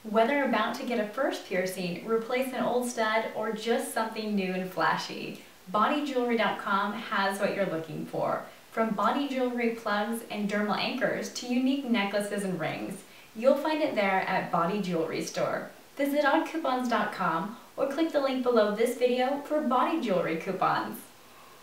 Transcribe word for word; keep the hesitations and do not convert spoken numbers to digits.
Whether about to get a first piercing, replace an old stud, or just something new and flashy, body jewelry dot com has what you're looking for. From body jewelry plugs and dermal anchors to unique necklaces and rings, you'll find it there at Body Jewelry Store. Visit odd coupons dot com or click the link below this video for body jewelry coupons.